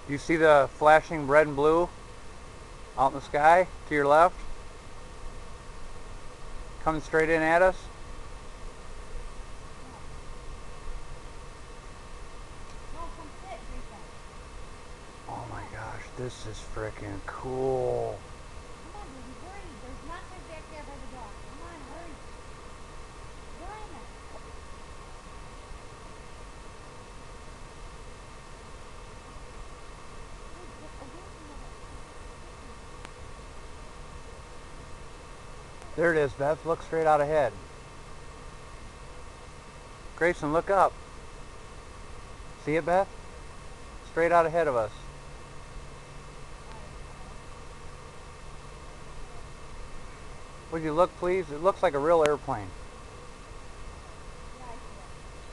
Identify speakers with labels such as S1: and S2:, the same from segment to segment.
S1: You see the flashing red and blue out in the sky to your left? Coming straight in at us? Oh my gosh, this is freaking cool.
S2: Come on, baby, hurry. There's nothing back there by the dog. Come on, hurry. Join us.
S1: There it is, Beth. Look straight out ahead. Grayson, look up. See it, Beth? Straight out ahead of us. Would you look, please? It looks like a real airplane.
S2: Yeah, I see it.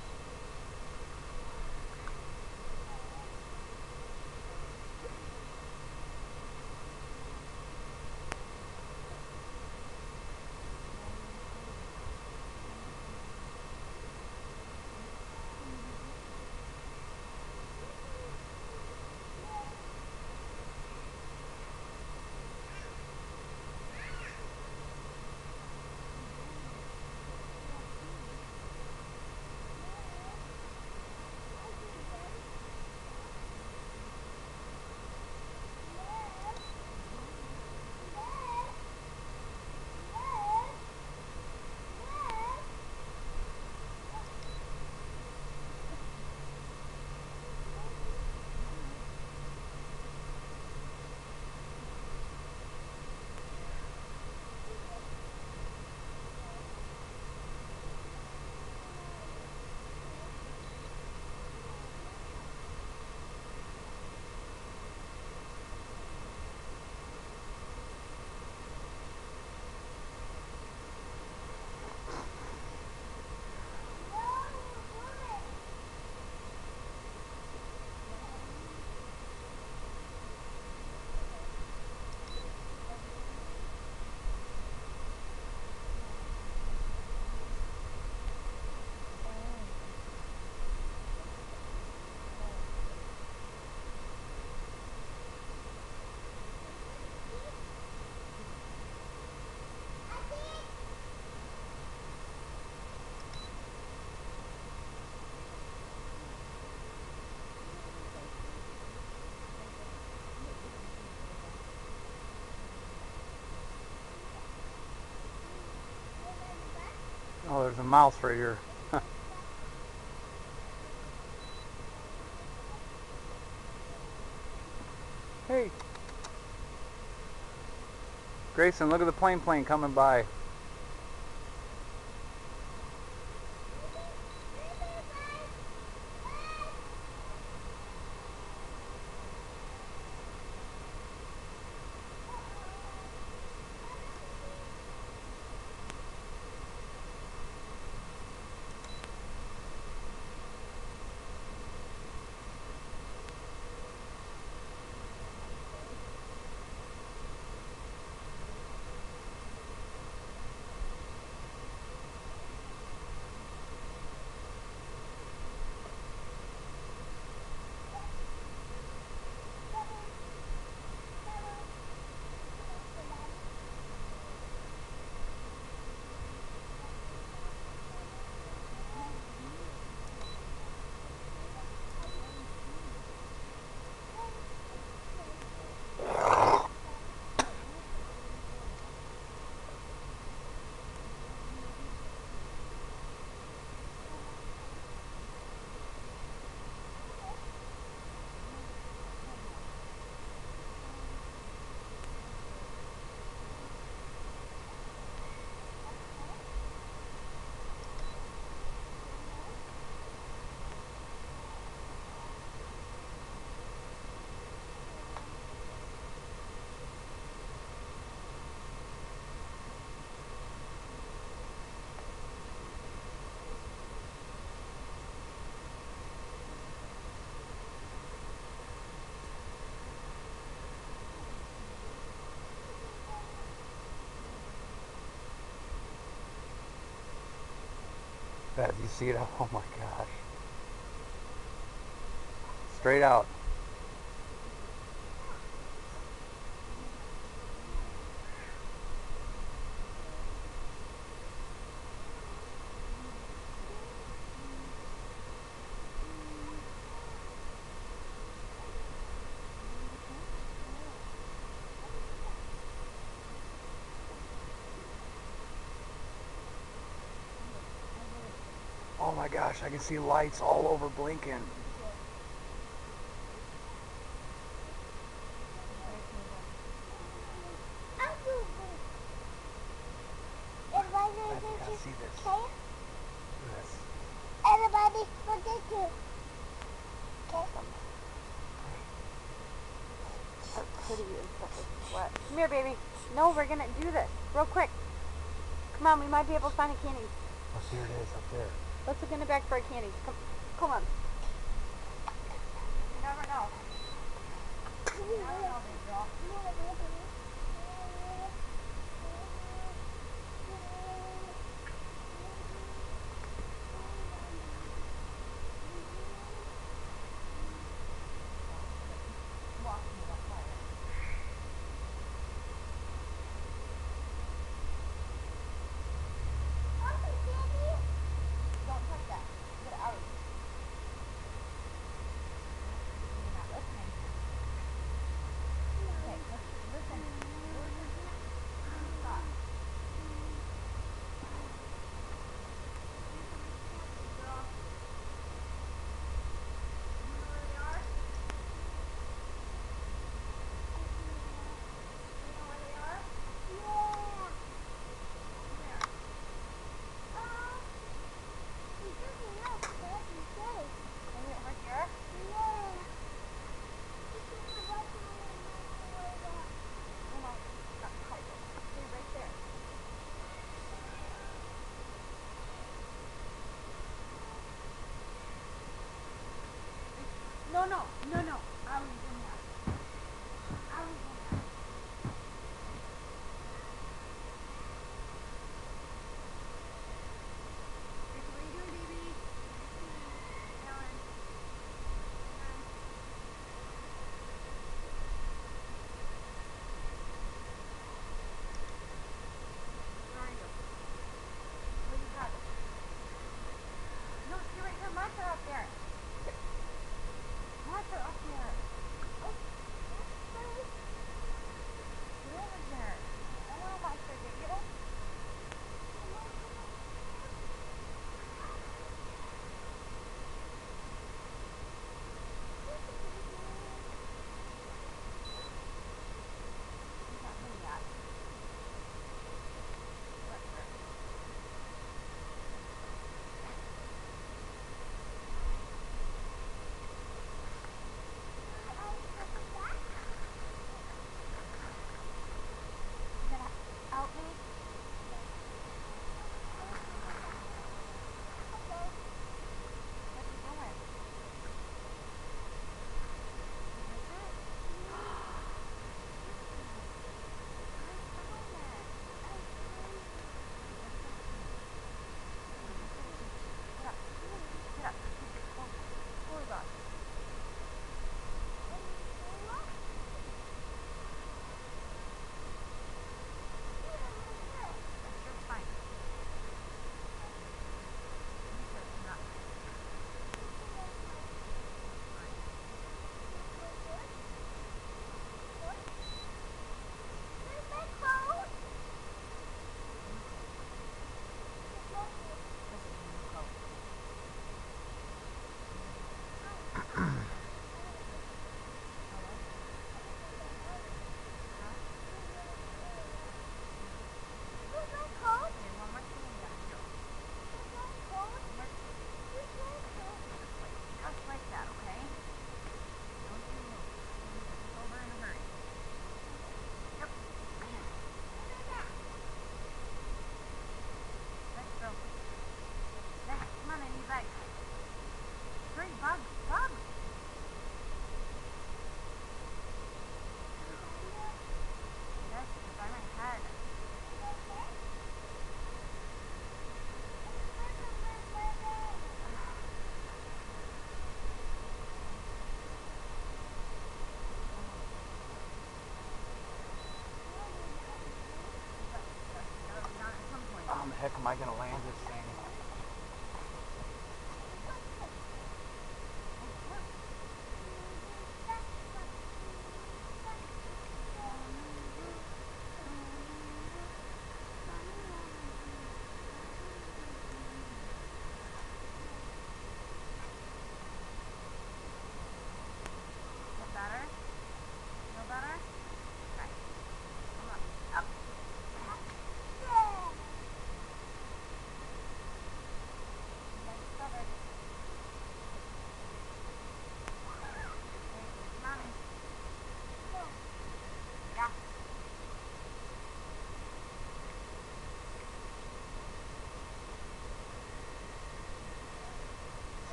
S1: Oh, there's a mouse right here. Hey, Grayson, look at the plane coming by. Beth, you see it? Oh my gosh. Straight out. my gosh, I can see lights all over blinking. Beth, you gotta see this. Look at this.
S3: Everybody, look at you. Okay.
S2: Her hoodie and stuff is wet. Come here, baby. No, we're gonna do this real quick. Come on, we might be able to find a candy.
S1: Oh, here it is, up there.
S2: Let's look in the back for a candy. Come on. You never know. You never know, big girl. Don't touch that. Get it out. You're not listening. Okay, listen. Stop. Girl. You know where they are? You know where they are? Right here? No, not quite. Stay right there. No. I was in there. Rachel, what are you doing, baby? Ellen. Where are you? Where you got it? No, stay right here. Martha up there. Martha up there. Get over here. I don't know if I should get you. He's not here yet. Let her. You gonna out me? What are you doing? Is it? Get up. Keep your clothes on. That's just fine. You said it's not. This is a new coat. Okay, one more candy on you. Just like that, okay? Don't you move. It's over in a hurry. Yep. Let's go. Next, come on, I need legs. Hurry, bugs. Yes, it's by my head.
S1: How the heck am I gonna land this thing?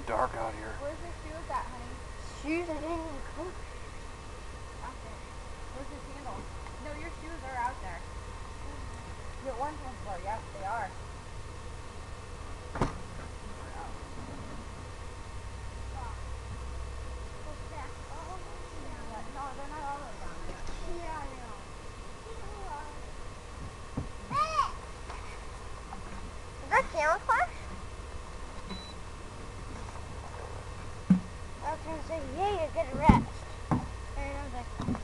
S1: dark out here.
S2: Where's your shoes at, honey?
S3: Shoes, I didn't even come.
S2: Out there. Where's your sandals? No, your shoes are out there. The orange ones were. Yep, they are. No, they're not all the way down there.
S3: Yeah, I know. Is that camera flash? I was gonna say, yeah, you get a rest. And I was like,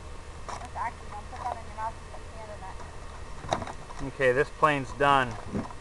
S2: That's actually, don't put that in your mouth. Put the sand in it.
S1: Okay, this plane's done.